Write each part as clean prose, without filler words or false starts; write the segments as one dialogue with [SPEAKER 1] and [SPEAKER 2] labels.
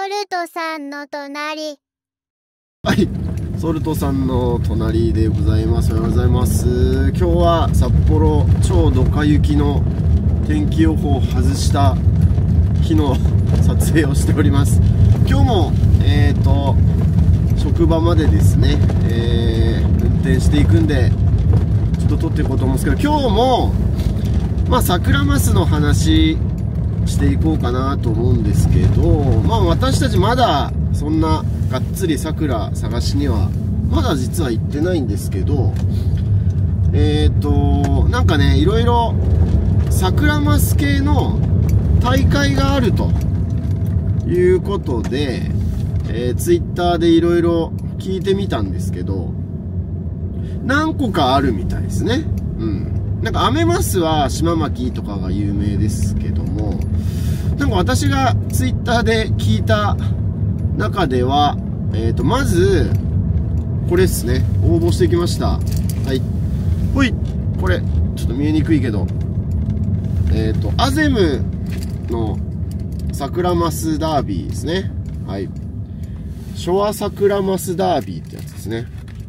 [SPEAKER 1] ルトさんの隣。
[SPEAKER 2] はい、ソルトさんの隣でございます。おはようございます。今日は札幌超ドカ雪の天気予報を外した日の撮影をしております。今日も職場までですね、運転していくんでちょっと撮っていこうと思うんですけど、今日も桜マスの話していこうかなと思うんですけど、私たちまだそんながっつり桜探しにはまだ実は行ってないんですけど、なんかね、いろいろ桜マス系の大会があるということで、ツイッターでいろいろ聞いてみたんですけど、何個かあるみたいですね。なんかアメマスは島巻とかが有名ですけども、なんか私がツイッターで聞いた中では、まずこれですね、応募してきました。はい、ほい、これちょっと見えにくいけど、アゼムの桜マスダービーですね。はい、昭和桜マスダービーってやつですね。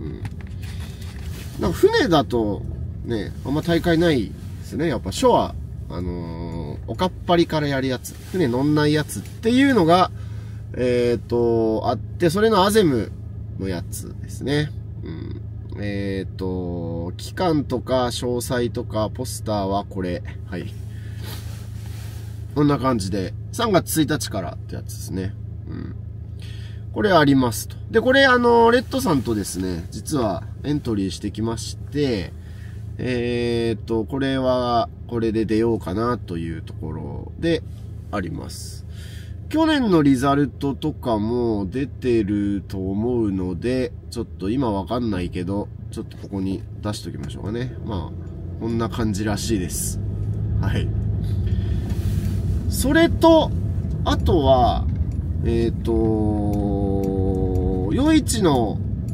[SPEAKER 2] なんか船だとね、あんま大会ないですね。やっぱ昭和、おかっぱりからやるやつ、船乗んないやつっていうのがあって、それのアゼムのやつですね。期間とか詳細とかポスターはこれ。はい。こんな感じで、3月1日からってやつですね。これありますと。で、これレッドさんとですね、実はエントリーしてきまして、これは、これで出ようかなというところであります。去年のリザルトとかも出てると思うので、ちょっと今わかんないけど、ちょっとここに出しときましょうかね。こんな感じらしいです。はい。それと、あとは、夜市の、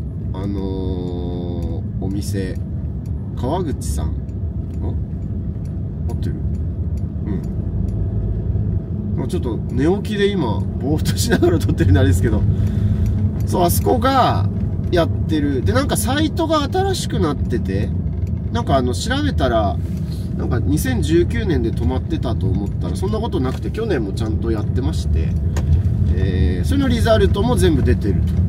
[SPEAKER 2] お店、川口さん。合ってる？ちょっと寝起きで今、ぼーっとしながら撮ってるんであれですけど、そう、あそこがやってる。で、なんかサイトが新しくなってて、なんか調べたら、なんか2019年で止まってたと思ったら、そんなことなくて、去年もちゃんとやってまして、それのリザルトも全部出てると。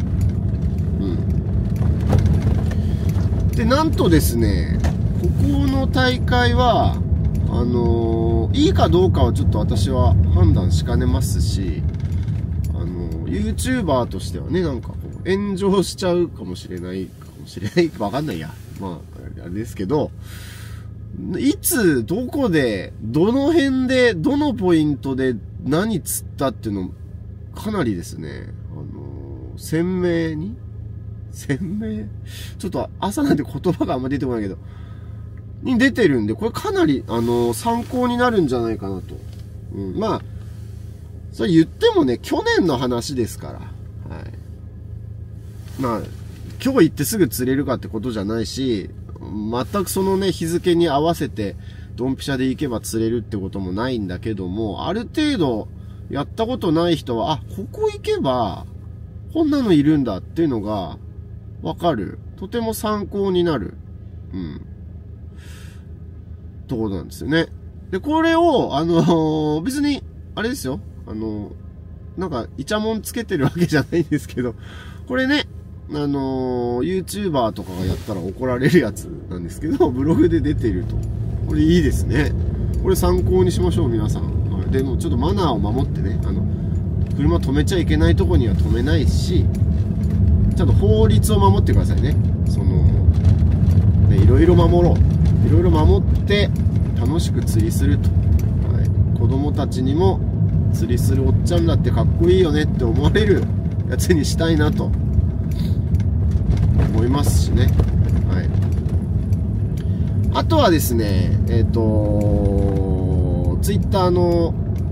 [SPEAKER 2] で、なんとですね、ここの大会は、いいかどうかはちょっと私は判断しかねますし、YouTuber としてはね、なんかこう、炎上しちゃうかもしれない、わかんないや。あれですけど、いつ、どこで、どの辺で、どのポイントで何釣ったっていうの、かなりですね、鮮明ちょっと朝なんで言葉があんま出てこないけど、に出てるんで、これかなり、参考になるんじゃないかなと。それ言ってもね、去年の話ですから。はい。今日行ってすぐ釣れるかってことじゃないし、全くそのね、日付に合わせて、ドンピシャで行けば釣れるってこともないんだけども、ある程度、やったことない人は、ここ行けば、こんなのいるんだっていうのが、わかる。とても参考になる。ところなんですよね。で、これを、別に、あれですよ。なんか、イチャモンつけてるわけじゃないんですけど、これね、YouTuber とかがやったら怒られるやつなんですけど、ブログで出てると。これいいですね。これ参考にしましょう、皆さん。でも、ちょっとマナーを守ってね、車止めちゃいけないとこには止めないし、ちゃんと法律を守ってくださいね。いろいろ守ろう。いろいろ守って楽しく釣りすると。子供たちにも釣りするおっちゃんだってかっこいいよねって思われるやつにしたいなと思いますしね。あとはですね、ツイッターの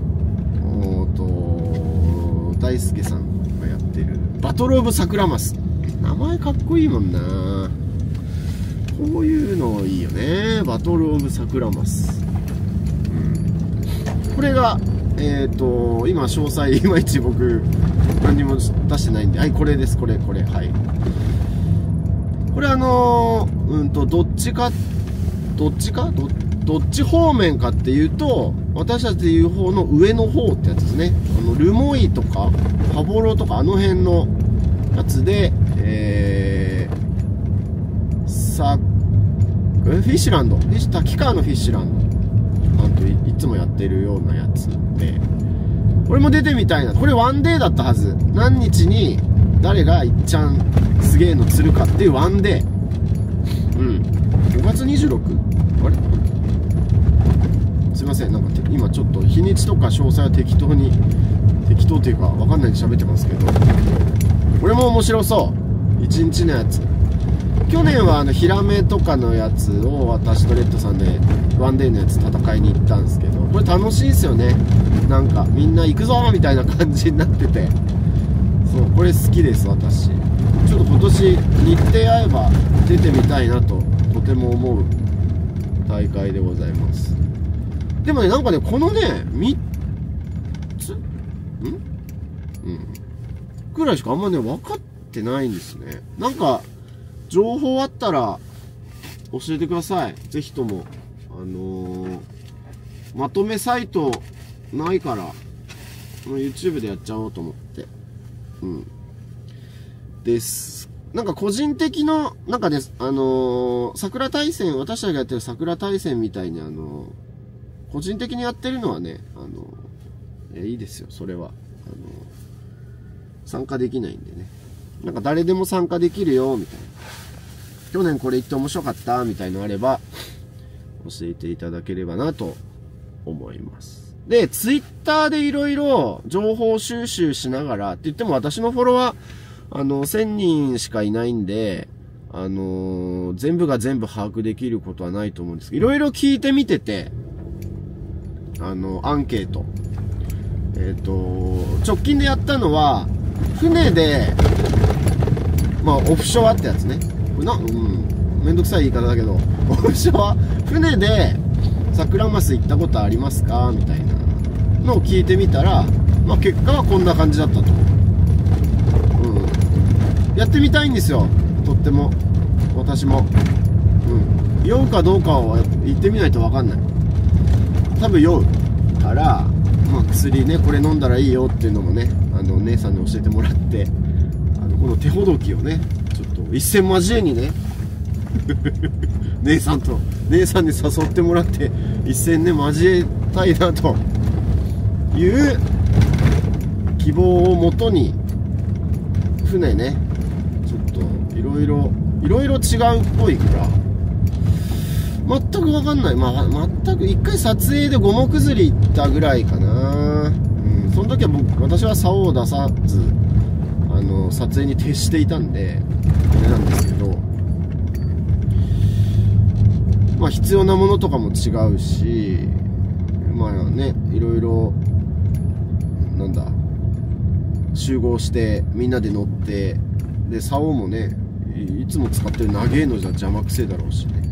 [SPEAKER 2] 大輔さんがやってるバトルオブ桜マス、名前かっこいいもんな。こういうのいいよね。バトルオブ桜マス。これが今詳細いまいち僕何も出してないんで、はい、これです、これ、はい。これどっち方面かっていうと、私たちでいう方の上の方ってやつですね。ルモイとか、羽幌とか、あの辺のやつで、フィッシュランド、滝川のフィッシュランド、いつもやってるようなやつで、これも出てみたいな。これワンデーだったはず。何日に誰がいっちゃんすげえの釣るかっていうワンデー。5月 26？ あれ？すいません、なんか今ちょっと日にちとか詳細は適当っていうかわかんないで喋ってますけど、これも面白そう。1日のやつ。去年はヒラメとかのやつを私とレッドさんでワンデーのやつ戦いに行ったんですけど、これ楽しいですよね。なんかみんな行くぞみたいな感じになってて、そう、これ好きです私。ちょっと今年日程合えば出てみたいなととても思う大会でございます。でもね、なんかね、このね3つくらいしかあんまね分かってないんですね。なんか情報あったら教えてください。ぜひとも。まとめサイトないから、YouTube でやっちゃおうと思って。です。なんか個人的の、なんかね、桜大戦、私たちがやってる桜大戦みたいに個人的にやってるのはね、いいですよ、それは。参加できないんでね。なんか誰でも参加できるよ、みたいな。去年これ言って面白かった、みたいのあれば、教えていただければなと思います。で、ツイッターでいろいろ情報収集しながら、って言っても私のフォロワー、1000人しかいないんで、全部が全部把握できることはないと思うんですけど、いろいろ聞いてみてて、アンケート。直近でやったのは、船で、まあ、オフショアってやつね。めんどくさい言い方だけど、オフショア、船で、サクラマス行ったことありますかみたいなのを聞いてみたら、まあ、結果はこんな感じだったと。やってみたいんですよ。とっても。私も。酔うかどうかを言ってみないとわかんない。多分酔う。から、まあ、薬ね、これ飲んだらいいよっていうのもね、姉さんに教えてもらって、この手ほどきをね、ちょっと一戦交えにね、姉さんに誘ってもらって、一戦ね、交えたいなという希望をもとに、船ね、ちょっといろいろ違うっぽいから、全く分かんない。まあ、全く、一回撮影で五目釣り行ったぐらいかな。その時は私は竿を出さず、撮影に徹していたんで、あれなんですけど、まあ、必要なものとかも違うし、まあね、いろいろ、なんだ、集合して、みんなで乗って、で、竿もね、いつも使ってる長えのじゃ邪魔くせえだろうしね。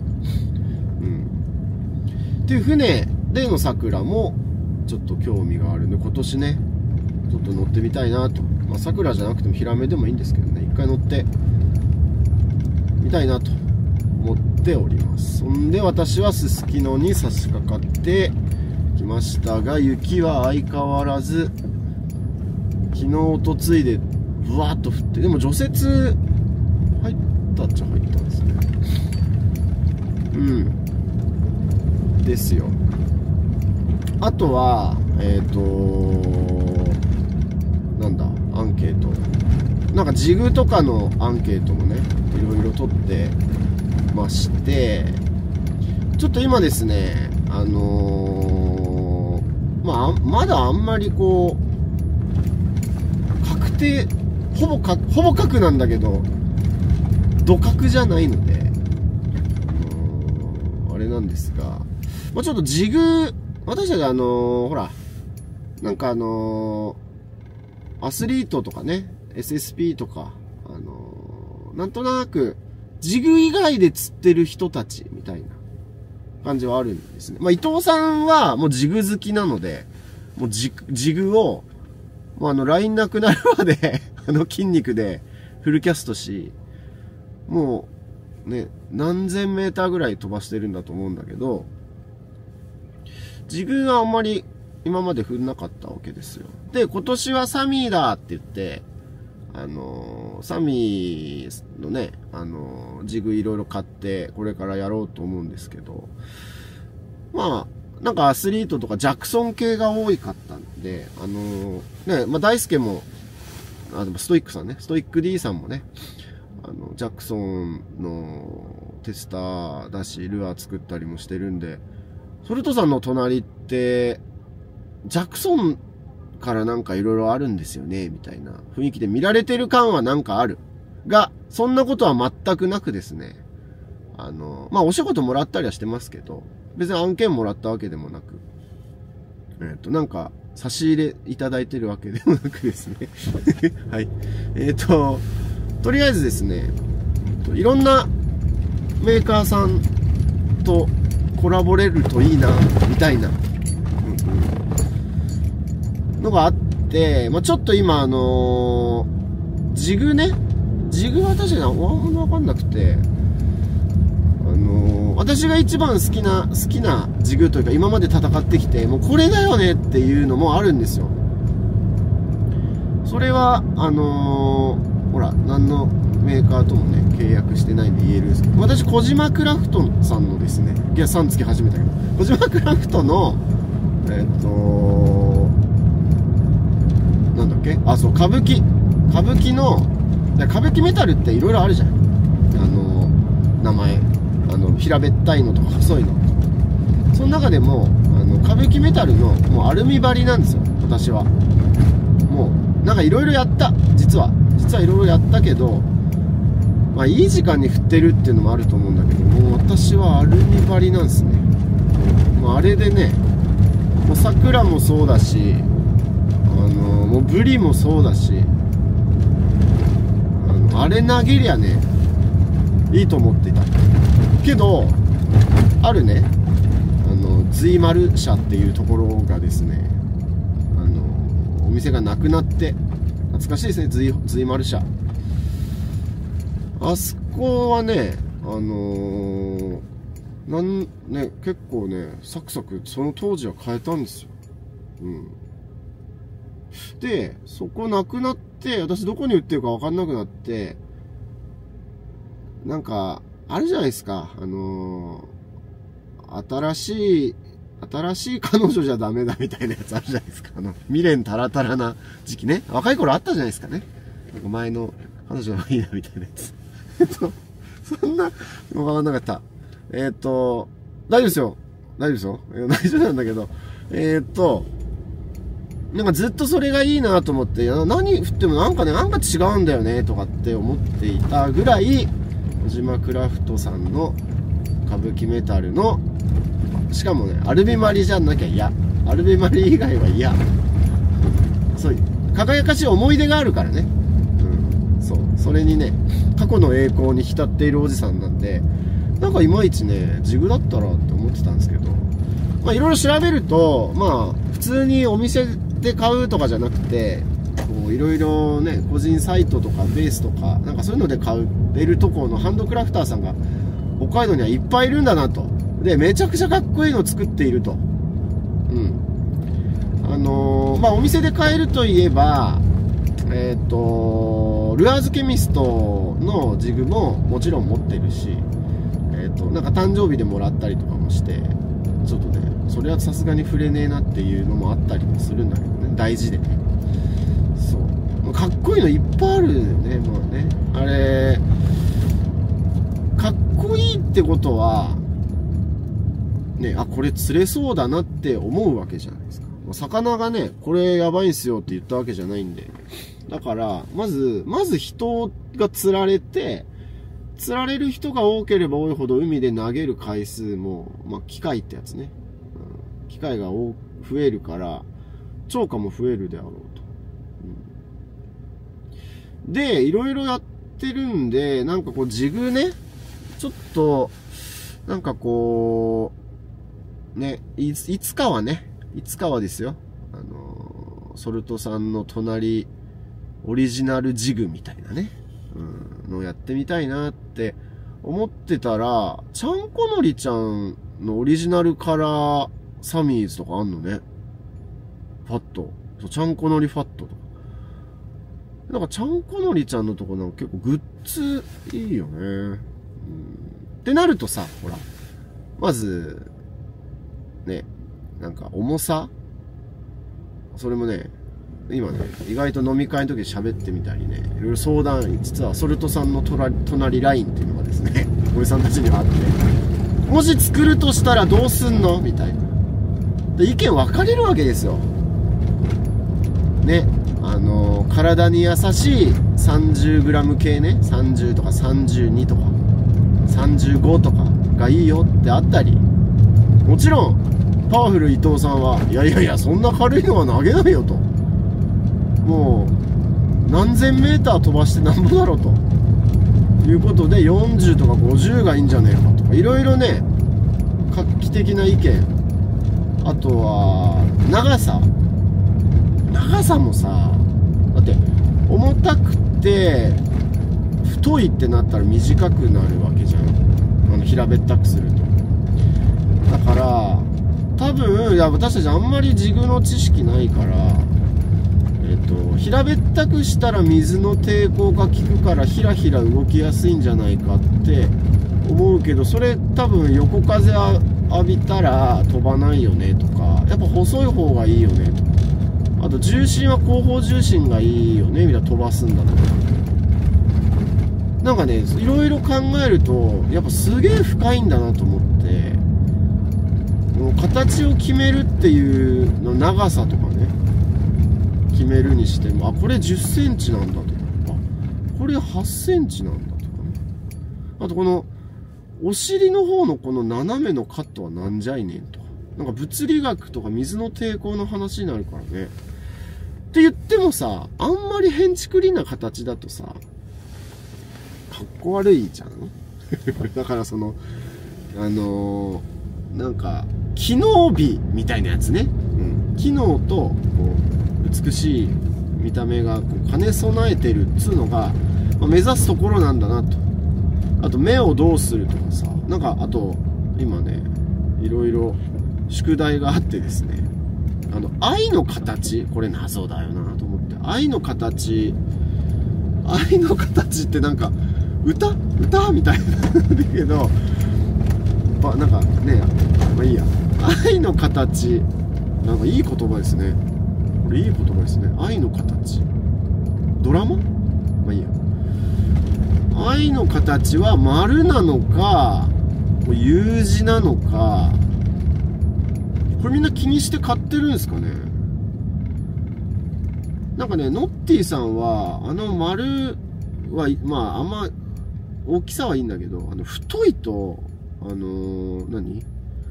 [SPEAKER 2] っていう船での桜もちょっと興味があるんで、今年ねちょっと乗ってみたいなと。まあ桜じゃなくてもヒラメでもいいんですけどね、一回乗ってみたいなと思っております。そんで私はすすきのに差し掛かってきましたが、雪は相変わらず昨日おとついでブワーっと降って、でも除雪入ったっちゃ入ったんですね。ですよ。あとはなんだ、アンケート、なんかジグとかのアンケートもね、いろいろ取ってまして、ちょっと今ですね、まだあんまりこう確定、ほぼ確なんだけどど確じゃないので、あれなんですが、まあ、ちょっとジグ、私たちほら、なんかアスリートとかね、SSP とか、なんとなく、ジグ以外で釣ってる人たちみたいな感じはあるんですね。まあ、伊藤さんはもうジグ好きなので、もうジグを、 もうラインなくなるまで、筋肉でフルキャストし、もう、ね、何千メーターぐらい飛ばしてるんだと思うんだけど、ジグはあんまり今まで踏んなかったわけですよ。で、今年はサミーだって言って、サミーのね、ジグいろいろ買って、これからやろうと思うんですけど、まあ、なんかアスリートとかジャクソン系が多かったんで、ね、まあ大輔も、でもストイックさんね、ストイック D さんもね、ジャクソンのテスターだし、ルアー作ったりもしてるんで、ソルトさんの隣って、ジャクソンからなんかいろいろあるんですよね、みたいな雰囲気で見られてる感はなんかある。が、そんなことは全くなくですね、まあお仕事もらったりはしてますけど、別に案件もらったわけでもなく、なんか、差し入れいただいてるわけでもなくですね。はい。とりあえずですね、いろんなメーカーさんとコラボれるといいな、みたいな、のがあって、まあ、ちょっと今ジグは確かにあんまわかんなくて、私が一番好きなジグというか今まで戦ってきて、もうこれだよねっていうのもあるんですよ。それは、ほら、何のメーカーともね、契約してないんで言えるんですけど、私、小島クラフトさんのですね、いや、3月始めたけど、小島クラフトの、なんだっけ？あ、そう、歌舞伎メタルっていろいろあるじゃん。名前。平べったいのとか細いの。その中でも、歌舞伎メタルの、もうアルミ張りなんですよ、私は。もう、なんかいろいろやった。実はいろいろやったけど、まあいい時間に振ってるっていうのもあると思うんだけど、もう私はアルミ張りなんですね。もうあれでね、もう桜もそうだし、もうブリもそうだし、あれ投げりゃね、いいと思っていた。けど、あるね、随丸社っていうところがですね、お店がなくなって、懐かしいですね、随丸社。あそこはね、結構ね、サクサク、その当時は変えたんですよ。うん。で、そこなくなって、私どこに売ってるか分かんなくなって、なんか、あるじゃないですか。新しい彼女じゃダメだみたいなやつあるじゃないですか。未練たらたらな時期ね。若い頃あったじゃないですかね。なんか前の彼女がいいなみたいなやつ。そんな、わかんなかった。大丈夫ですよ。大丈夫なんだけど、なんかずっとそれがいいなと思って、何振ってもなんか違うんだよねとかって思っていたぐらい、小島クラフトさんの歌舞伎メタルの、しかもね、アルビマリじゃなきゃ嫌。アルビマリ以外は嫌。そういう、輝かしい思い出があるからね。うん。そう。それにね、過去の栄光に浸っているおじさんなんで、なんかいまいちね、ジグだったらって思ってたんですけど、まあいろいろ調べると、まあ、普通にお店で買うとかじゃなくて、こういろいろね、個人サイトとかベースとか、なんかそういうので買えるところのハンドクラフターさんが北海道にはいっぱいいるんだなと。で、めちゃくちゃかっこいいのを作っていると。うん。まあお店で買えるといえば、ルアーズケミストのジグももちろん持ってるし、なんか誕生日でもらったりとかもして、ちょっとね、それはさすがに触れねえなっていうのもあったりもするんだけどね、大事でね。そう。かっこいいのいっぱいあるよね、もうね。あれ、かっこいいってことは、ね、あ、これ釣れそうだなって思うわけじゃないですか。魚がね、これやばいんすよって言ったわけじゃないんで。だから、まず人が釣られて、釣られる人が多ければ多いほど海で投げる回数も、まあ、機会ってやつね。うん、機会が増えるから、釣果も増えるであろうと。うん、で、いろいろやってるんで、なんかこう、ジグね、ちょっと、なんかこう、ね、いつかはですよ。 ソルトさんの隣オリジナルジグみたいなね、のをやってみたいなって思ってたら、ちゃんこのりちゃんのオリジナルカラーサミーズとかあんのね。ファット。そう、ちゃんこのりファットとか。なんかちゃんこのりちゃんのとこなんか結構グッズいいよね。ってなるとさ、ほら、まず、ね、なんか重さ、それもね、今ね、意外と飲み会の時に喋ってみたりね、いろいろ相談、実はソルトさんの隣ラインっていうのがですね、おじさんたちにはあって、もし作るとしたらどうすんのみたいな。で、意見分かれるわけですよ。ね、体に優しい 30g 系ね、30とか32とか、35とかがいいよってあったり、もちろん、パワフル伊藤さんは、いやいやいや、そんな軽いのは投げないよと。もう、何千メーター飛ばしてなんぼだろうと。いうことで、40とか50がいいんじゃねえかとか、いろいろね、画期的な意見。あとは、長さもさ、だって、重たくて、太いってなったら短くなるわけじゃん。平べったくすると。だから、多分、いや、私たちあんまりジグの知識ないから、平べったくしたら水の抵抗が効くからひらひら動きやすいんじゃないかって思うけど、それ多分横風浴びたら飛ばないよねとか、やっぱ細い方がいいよねとか、あと重心は後方重心がいいよねみたいな、飛ばすんだとか、なんかね、いろいろ考えるとやっぱすげえ深いんだなと思って、もう形を決めるっていうの、長さとかね決めるにしても、あ、これ10センチなんだとか、あ、これ8センチなんだとかね。あとこのお尻の方のこの斜めのカットはなんじゃいねんとか、なんか物理学とか水の抵抗の話になるからね。って言ってもさ、あんまり変築りな形だとさ、かっこ悪いじゃん。だからそのなんか機能美みたいなやつね、機能とこう美しい見た目がこう兼ね備えてるっつうのが、目指すところなんだなと。あと目をどうするとかさ、なんかあと今ね、いろいろ宿題があってですね、愛の形、これ謎だよなと思って、愛の形ってなんか歌みたいなんだけど、なんかね、まあいいや、愛の形、なんかいい言葉ですね。これいい言葉ですね。愛の形、ドラマ、まあいいや。愛の形は丸なのか U 字なのか、これみんな気にして買ってるんですかね。なんかね、ノッティさんは丸はまああんま大きさはいいんだけど、太いと何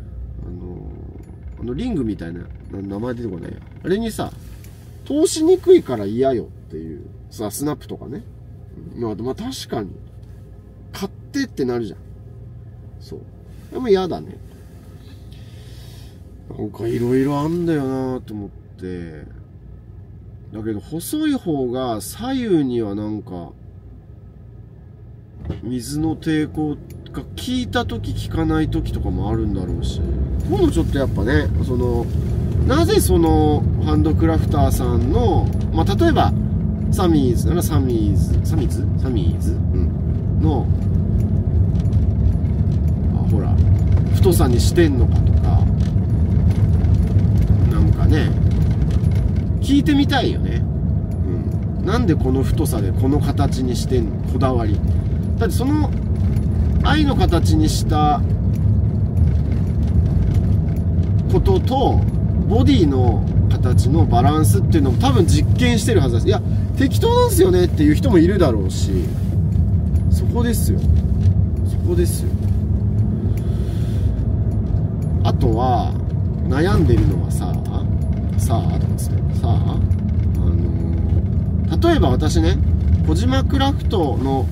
[SPEAKER 2] リングみたいな名前出てこないや、あれにさ通しにくいから嫌よっていうさ、スナップとかね。まあ確かに買ってってなるじゃん。そう、でも嫌だね。なんかいろいろあんだよなと思って。だけど細い方が左右にはなんか水の抵抗が効いた時効かない時とかもあるんだろうし、今度ちょっとやっぱね、なぜそのハンドクラフターさんの、まあ例えばサミーズならサミーズ、のほら太さにしてんのかとか、なんかね聞いてみたいよね。なんでこの太さでこの形にしてんの、こだわり。だってその愛の形にしたこととボディの形のバランスっていうのも多分実験してるはずです。いや適当なんですよねっていう人もいるだろうし、そこですよ。あとは悩んでるのはさあとかつってさ、例えば私ね、小島クラフトの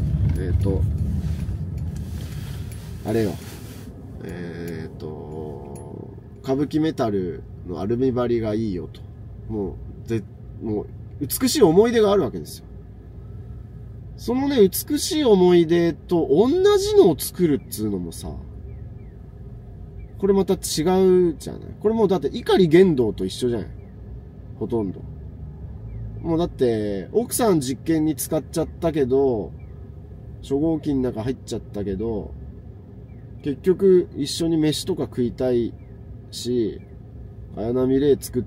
[SPEAKER 2] あれよ、歌舞伎メタルのアルミ張りがいいよと、もうで、もう、美しい思い出があるわけですよ。そのね、美しい思い出と同じのを作るっつうのもさ、これまた違うじゃない。これもうだって碇玄道と一緒じゃない。ほとんど。もうだって、奥さん実験に使っちゃったけど、初号機の中入っちゃったけど、結局一緒に飯とか食いたいし、綾波レイ作って、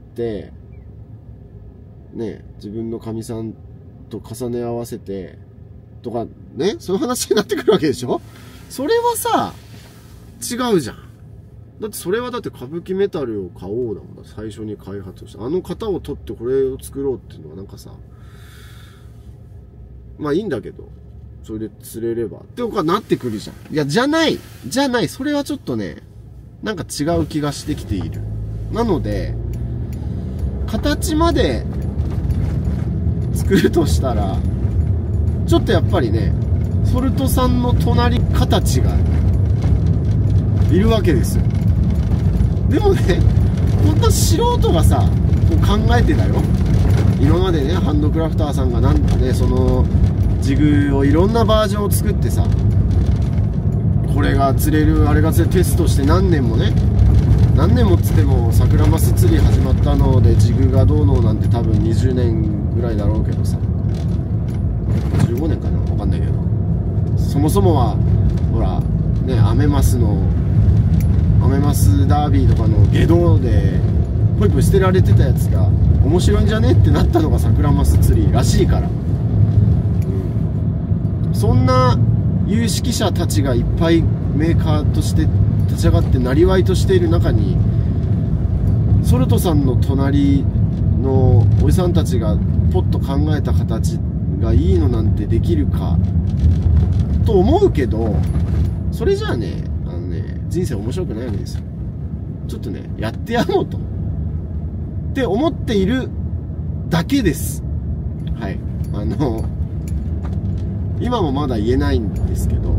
[SPEAKER 2] ね、自分の神さんと重ね合わせて、とか、ね、そういう話になってくるわけでしょ。それはさ、違うじゃん。だってそれはだって歌舞伎メタルを買おうだもん。最初に開発した。あの型を取ってこれを作ろうっていうのはなんかさ、まあいいんだけど、それで釣れれば。っておかなってくるじゃん。いや、じゃない。それはちょっとね、なんか違う気がしてきている。なので、形まで作るとしたら、ちょっとやっぱりね、ソルトさんの隣形がいるわけですよ。でもね、こんな素人がさ、こう考えてだよ。今までね、ハンドクラフターさんがなんかね、その、ジグをいろんなバージョンを作ってさ、これが釣れる、あれが釣れるテストして何年もね、何年もっつっても、サクラマス釣り始まったので、ジグがどうのなんて多分20年ぐらいだろうけどさ、15年かな、わかんないけど、そもそもはほらね、アメマスダービーとかの下道でポイポイ捨てられてたやつが面白いんじゃねってなったのがサクラマス釣りらしいから、そんな有識者たちがいっぱいメーカーとして立ち上がってなりわいとしている中に、ソルトさんの隣のおじさんたちがポッと考えた形がいいのなんてできるかと思うけど、それじゃあね、人生面白くないわけですよ。ちょっとね、やってやろうとって思っているだけです。はい。今もまだ言えないんですけど、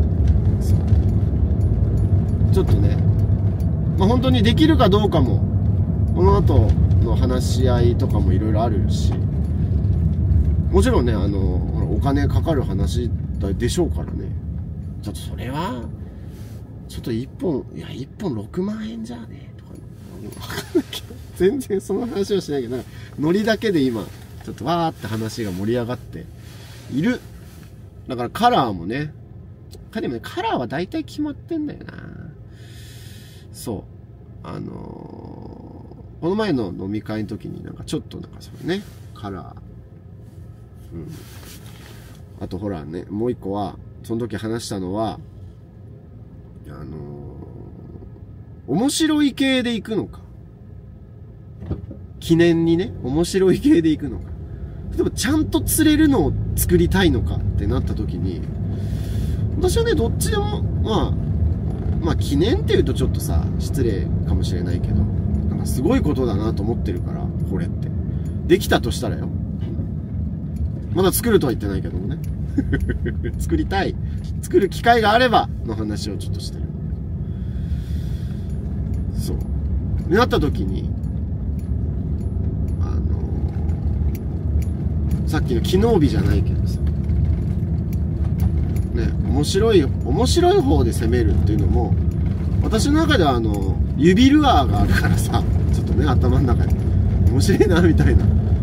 [SPEAKER 2] ちょっとね、まあ、本当にできるかどうかもこの後の話し合いとかもいろいろあるし、もちろんね、お金かかる話でしょうからね。ちょっとそれはちょっと1本6万円じゃねとか全然その話はしないけど、なんかノリだけで今ちょっとわーって話が盛り上がっている。だからカラーもね、カラーは大体決まってんだよな。そう、この前の飲み会の時になんかちょっとなんかそれね、カラー、あとほらね、もう一個はその時話したのは、面白い系で行くのか、記念にね、面白い系で行くのか、でもちゃんと釣れるのを作りたいのかってなった時に、私はね、どっちでもまあ記念っていうとちょっとさ失礼かもしれないけど、なんかすごいことだなと思ってるから、これってできたとしたらよ、まだ作るとは言ってないけどもね作りたい、作る機会があればの話をちょっとしてる。そうなった時に、さっきの機能美じゃないけどさね、面白い方で攻めるっていうのも、私の中では指ルアーがあるからさ、ちょっとね、頭の中に面白いなみたいな、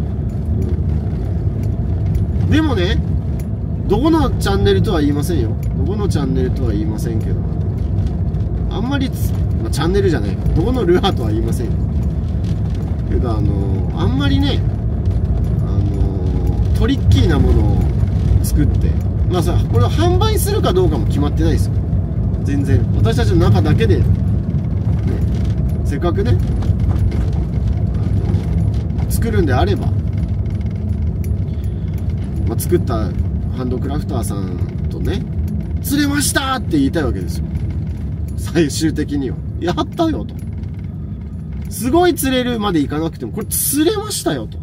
[SPEAKER 2] でもね、どこのチャンネルとは言いませんよ。どこのチャンネルとは言いませんけど、あんまりチャンネルじゃない、どこのルアーとは言いませんよ。けどあんまりね、トリッキーなものを作って、まあさ、これを販売するかどうかも決まってないですよ。全然。私たちの中だけで、ね、せっかくね、作るんであれば、まあ、作ったハンドクラフターさんとね、釣れましたって言いたいわけですよ。最終的には。やったよと。すごい釣れるまでいかなくても、これ釣れましたよと。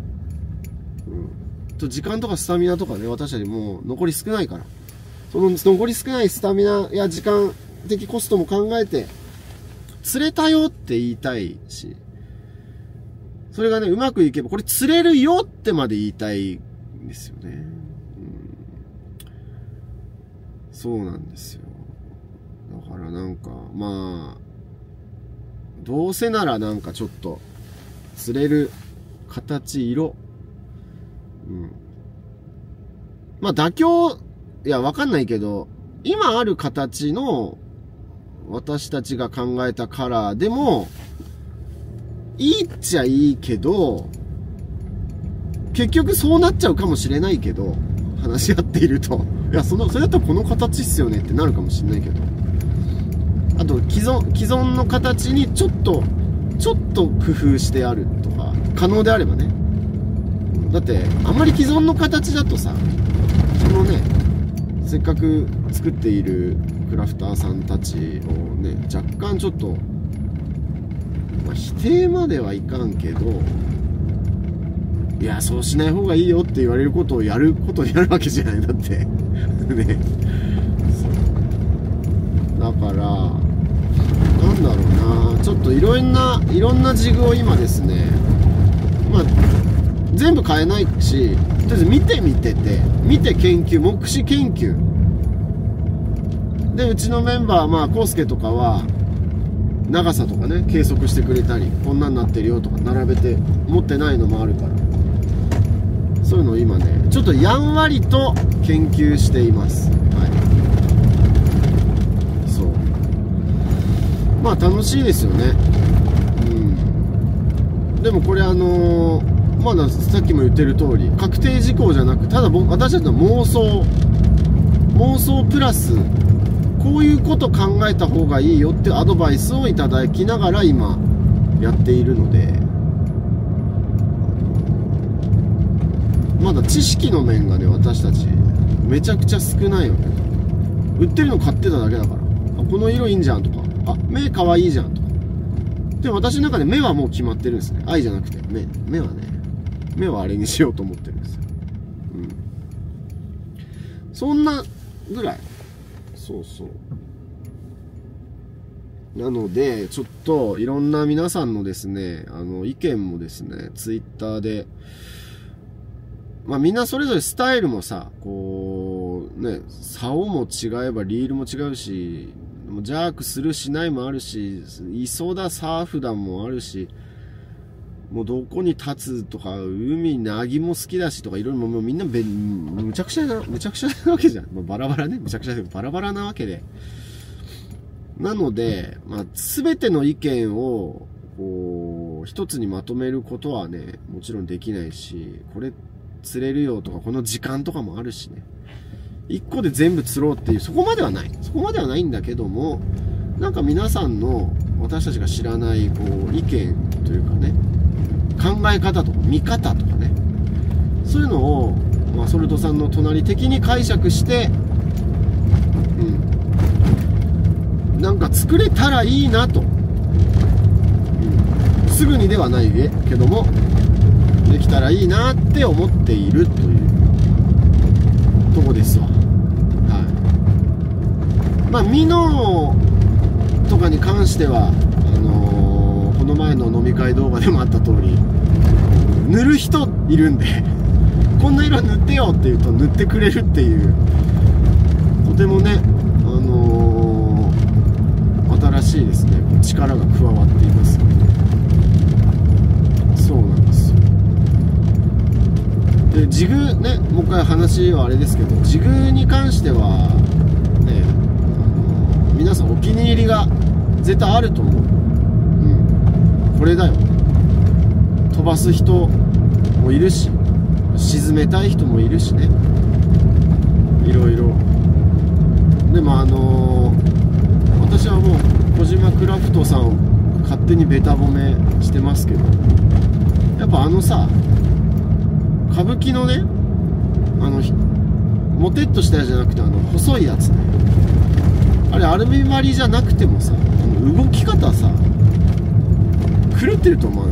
[SPEAKER 2] 時間とかスタミナとかね、私たちもう残り少ないから、その残り少ないスタミナや時間的コストも考えて釣れたよって言いたいし、 それがね、うまくいけば、これ釣れるよってまで言いたいんですよね。そうなんですよ。だからなんか、まあ、どうせならなんかちょっと、釣れる形、色。まあ妥協、いや、わかんないけど、今ある形の、私たちが考えたカラーでも、いいっちゃいいけど、結局そうなっちゃうかもしれないけど、話し合っていると。いや、それだったらこの形っすよねってなるかもしれないけど。あと、既存の形にちょっと工夫してあるとか、可能であればね。だって、あんまり既存の形だとさ、そのね、せっかく作っているクラフターさんたちをね、若干ちょっと、まあ、否定まではいかんけど、いや、そうしない方がいいよって言われることをやるわけじゃない。だって。ね。だから、なんだろうな、ちょっといろんなジグを今ですね、まあ、全部買えないし、とりあえず見て研究、目視研究。で、うちのメンバー、まあ、コウスケとかは、長さとかね、計測してくれたり、こんなんなってるよとか並べて持ってないのもあるから。そういうのを今ね、ちょっとやんわりと研究しています。はい。そう。まあ楽しいですよね。でもこれまださっきも言ってる通り、確定事項じゃなく、ただ私たちの妄想プラス、こういうこと考えた方がいいよってアドバイスをいただきながら今やっているので、まだ知識の面がね、私たちめちゃくちゃ少ないわけ。売ってるの買ってただけだから、この色いいんじゃんとか、目かわいいじゃんとか。でも私の中で目はもう決まってるんですね。愛じゃなくて目はあれにしようと思ってるんですよ。そんなぐらい。そうなので、ちょっといろんな皆さんのですね、意見もですね、ツイッターで、まあみんなそれぞれスタイルもさ、こう、ね、竿も違えばリールも違うし、ジャークするしないもあるし、磯だサーフだもあるし、もうどこに立つとか、海、なぎも好きだしとか、いろいろもうみんなむちゃくちゃなわけじゃん。まあ、バラバラね。むちゃくちゃでバラバラなわけで。なので、まあ、すべての意見を、こう、一つにまとめることはね、もちろんできないし、これ釣れるよとか、この時間とかもあるしね。一個で全部釣ろうっていう、そこまではないんだけども、なんか皆さんの、私たちが知らない、こう、意見というかね、考え方とか見方とかね、そういうのを、まあ、ソルトさんの隣的に解釈して、なんか作れたらいいなと、すぐにではないけどもできたらいいなって思っているというとこですわ。はい。まあミノとかに関してはこの前の飲み会動画でもあった通り、塗る人いるんでこんな色塗ってよって言うと塗ってくれるっていう、とてもね新しいですね、力が加わっています。そうなんですよ。でジグね、もう一回話はあれですけど、ジグに関してはね、皆さんお気に入りが絶対あると思う。これだよ。飛ばす人もいるし、沈めたい人もいるしね、いろいろ。でも私はもう小島クラフトさんを勝手にベタ褒めしてますけど、やっぱさ、歌舞伎のね、モテっとしたやつじゃなくて細いやつね、あれアルミ張りじゃなくてもさ、動き方さ狂ってると思わない？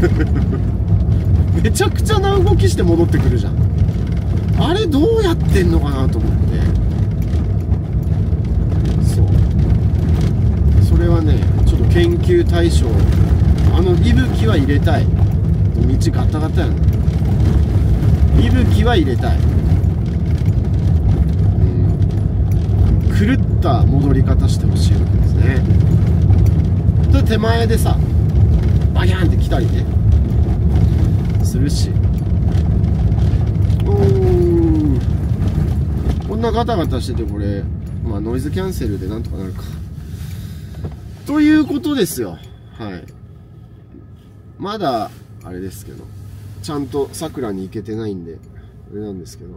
[SPEAKER 2] めちゃくちゃな動きして戻ってくるじゃん。あれどうやってんのかなと思って。それはね、ちょっと研究対象、息吹は入れたい。 口ガタガタやな。息吹は入れたい。狂った戻り方してほしいわけですね。で手前でさバキャンって来たりねするし、こんなガタガタしてて、これまあノイズキャンセルでなんとかなるかということですよ。はい、まだあれですけど、ちゃんとさくらに行けてないんであれなんですけど、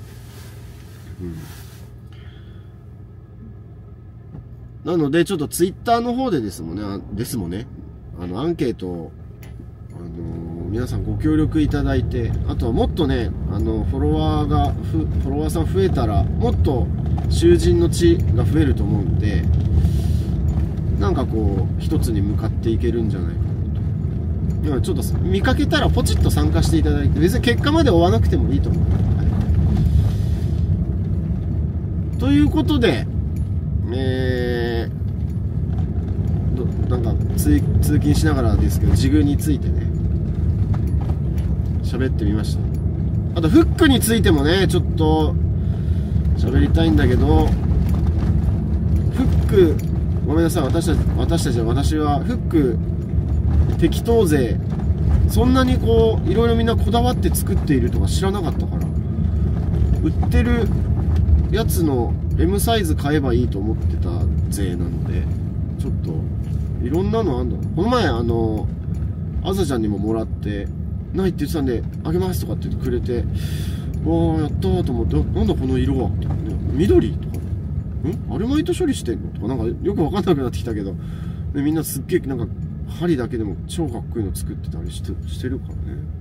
[SPEAKER 2] なのでちょっとツイッターの方でですもんね、アンケートを、皆さんご協力いただいて、あとはもっとね、フォロワーさん増えたらもっと囚人の地が増えると思うんで、なんかこう一つに向かっていけるんじゃないかなと。今ちょっと見かけたらポチッと参加していただいて、別に結果まで追わなくてもいいと思う。はい、ということで、なんか通勤しながらですけど、ジグについてね喋ってみました。あとフックについてもねちょっと喋りたいんだけど、フックごめんなさい、私はフック適当勢そんなにこういろいろみんなこだわって作っているとか知らなかったから、売ってるやつの M サイズ買えばいいと思ってた勢なので、ちょっといろんなのあんだ。この前あさちゃんにももらってないって言ってたんであげますとかって言ってくれて、わあやったーと思って、なんだこの色はって、緑とか、アルマイト処理してんのとか、なんかよく分かんなくなってきたけど、でみんなすっげえなんか針だけでも超かっこいいの作ってたりしてるからね。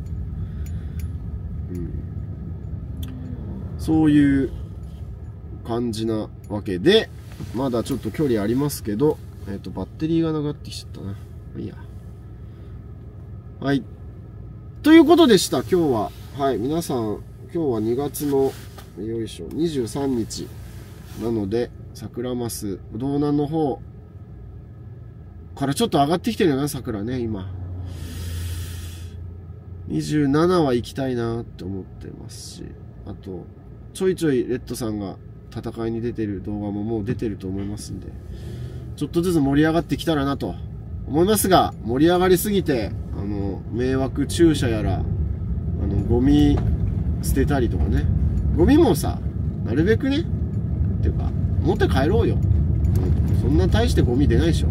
[SPEAKER 2] そういう感じなわけで、まだちょっと距離ありますけど、バッテリーがなくなってきちゃったな。いいや。はい。ということでした、今日は。はい、皆さん、今日は2月の、よいしょ、23日。なので、桜マス、道南の方からちょっと上がってきてるよな、桜ね、今。27は行きたいなって思ってますし、あと、ちょいちょいレッドさんが戦いに出てる動画ももう出てると思いますんで、ちょっとずつ盛り上がってきたらなと思いますが、盛り上がりすぎて、迷惑駐車やら、ゴミ捨てたりとかね。ゴミもさ、なるべくね、っていうか、持って帰ろうよ。そんな大してゴミ出ないでしょ。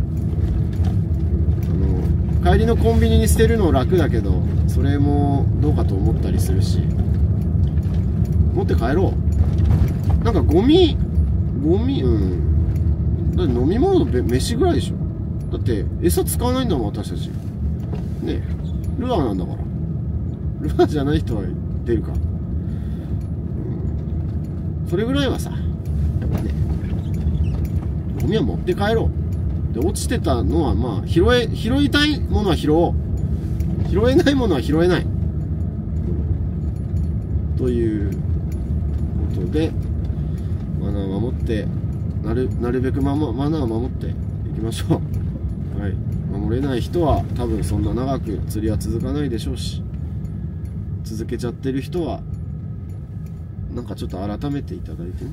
[SPEAKER 2] 帰りのコンビニに捨てるの楽だけど、それもどうかと思ったりするし、持って帰ろう。なんかゴミ、だって飲み物飯ぐらいでしょ。だって餌使わないんだもん、私たちね。ルアーなんだから。ルアーじゃない人は出るか、それぐらいはさ、やっぱね、ゴミは持って帰ろう。で、落ちてたのはまあ拾いたいものは拾おう、拾えないものは拾えない、ということで、マナーを守って、なるべくマナーを守っていきましょう。はい、守れない人は多分そんな長く釣りは続かないでしょうし、続けちゃってる人はなんかちょっと改めていただいてね、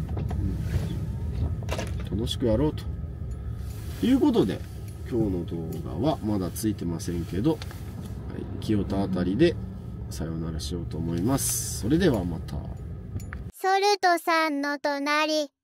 [SPEAKER 2] 楽しくやろうということで、今日の動画はまだついてませんけど、はい、清田あたりでさよならしようと思います。それではまた。
[SPEAKER 1] ソルトさんの隣。